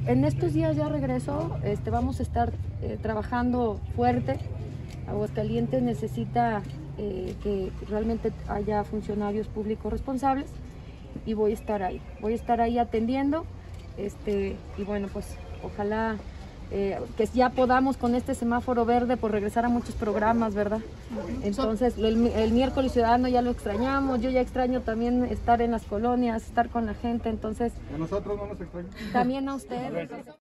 En estos días ya regreso, vamos a estar trabajando fuerte. Aguascalientes necesita que realmente haya funcionarios públicos responsables y voy a estar ahí atendiendo, y bueno, pues ojalá que ya podamos con este semáforo verde por regresar a muchos programas, ¿verdad? Entonces el miércoles ciudadano ya lo extrañamos, yo ya extraño también estar en las colonias, estar con la gente, entonces ¿A nosotros no nos extrañan? también a ustedes.